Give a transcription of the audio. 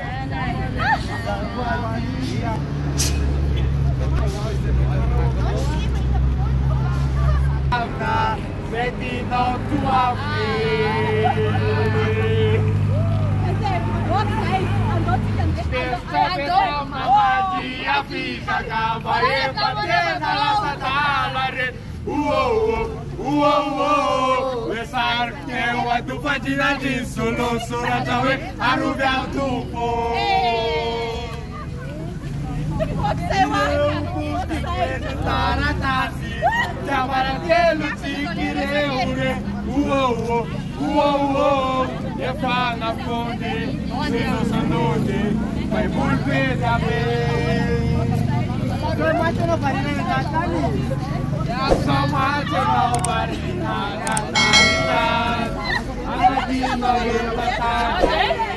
Não tua e fa na fonte, se non sono te, vai pulpe da me. Come faccio farina Natali? Ya so faccio farina Natali. Alla fine non è